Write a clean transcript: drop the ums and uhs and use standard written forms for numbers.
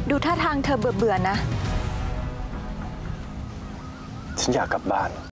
ดูท่าทางเธอเบื่อๆนะฉันอยากกลับบ้าน